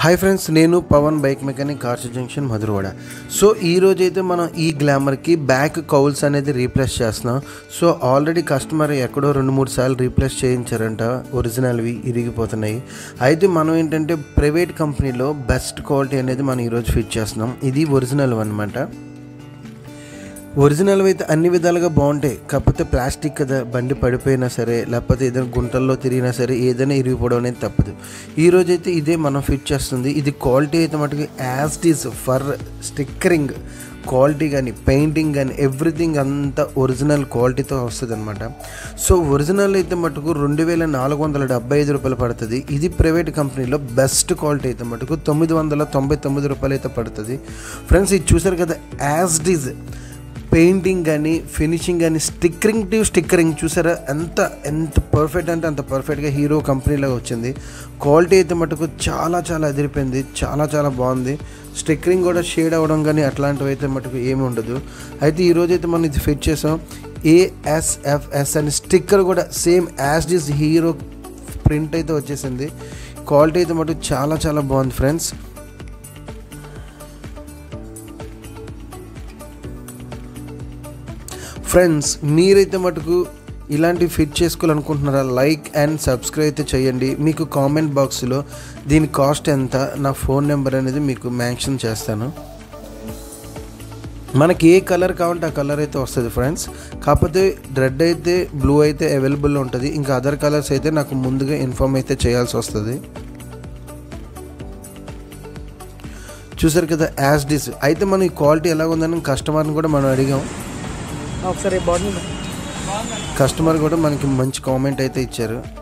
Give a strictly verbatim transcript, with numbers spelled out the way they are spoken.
High friends నేను Pavan bike mechanic cars junction Madhurawada. So ఈ రోజు అయితే మనం ఈ గ్లామర్ కి బ్యాక్ కౌల్స్ అనేది రీప్లేస్ చేస్తున్నాం। సో ఆల్రెడీ కస్టమర్ ఎక్కడో రెండు మూడు సార్లు రీప్లేస్ చేయించారంట, ఒరిజినల్వి ఇరిగిపోతున్నాయి। అయితే మనం ఏంటంటే ప్రైవేట్ కంపెనీలో బెస్ట్ క్వాలిటీ అనేది మనం ఈ రోజు ఫిట్ చేస్తున్నాం। ఇది ఒరిజినల్ అన్నమాట। ఒరిజినల్ అయితే అన్ని విధాలుగా బాగుంటాయి, కాకపోతే ప్లాస్టిక్ కదా, బండి పడిపోయినా సరే లేకపోతే ఏదైనా గుంటల్లో తిరిగినా సరే ఏదైనా ఇరిగిపోవడం అనేది తప్పదు। ఈరోజు అయితే ఇదే మనం ఫిట్ చేస్తుంది। ఇది క్వాలిటీ అయితే మటుకు as it is for stickering quality కానీ పెయింటింగ్ కానీ ఎవ్రీథింగ్ అంతా ఒరిజినల్ క్వాలిటీతో వస్తుంది అనమాట। సో ఒరిజినల్ అయితే మటుకు రెండు వేల నాలుగు వందల డెబ్బై ఐదు రూపాయలు పడుతుంది। ఇది ప్రైవేట్ కంపెనీలో బెస్ట్ క్వాలిటీ అయితే మటుకు తొమ్మిది వందల తొంభై తొమ్మిది రూపాయలు అయితే పడుతుంది। ఫ్రెండ్స్ ఇది చూసారు కదా, యాజ్ ఇట్ ఈజ్ పెయింటింగ్ కానీ ఫినిషింగ్ కానీ స్టిక్కరింగ్ టు స్టిక్కరింగ్ చూసారా ఎంత ఎంత పర్ఫెక్ట్ అంటే అంత పర్ఫెక్ట్గా హీరో కంపెనీలో వచ్చింది। క్వాలిటీ అయితే మటుకు చాలా చాలా అదిరిపోయింది, చాలా చాలా బాగుంది। స్టిక్కరింగ్ కూడా షేడ్ అవ్వడం కానీ అట్లాంటివి అయితే మటుకు ఏమి ఉండదు। అయితే ఈరోజు అయితే మనం ఇది ఫిట్ చేసాం। ఏఎస్ఎఫ్ఎస్ అని స్టిక్కర్ కూడా same as it is hero print అయితే వచ్చేసింది। క్వాలిటీ అయితే మటుకు చాలా చాలా బాగుంది ఫ్రెండ్స్। ఫ్రెండ్స్ మీరైతే మటుకు ఇలాంటి ఫిట్ చేసుకోవాలనుకుంటున్నారా, లైక్ అండ్ సబ్స్క్రైబ్ అయితే చేయండి। మీకు కామెంట్ బాక్స్లో దీని కాస్ట్ ఎంత, నా ఫోన్ నెంబర్ అనేది మీకు మెన్షన్ చేస్తాను। మనకి ఏ కలర్ కావాలంటే ఆ కలర్ అయితే వస్తుంది ఫ్రెండ్స్, కాకపోతే రెడ్ అయితే బ్లూ అయితే అవైలబుల్ ఉంటుంది, ఇంకా అదర్ కలర్స్ అయితే నాకు ముందుగా ఇన్ఫామ్ అయితే చేయాల్సి వస్తుంది। చూసారు కదా యాజ్ డిస్ అయితే మనం ఈ క్వాలిటీ ఎలా ఉందని కస్టమర్ని కూడా మనం అడిగాం। ఒకసారి బాగుంది, కస్టమర్ కూడా మనకి మంచి కామెంట్ అయితే ఇచ్చారు।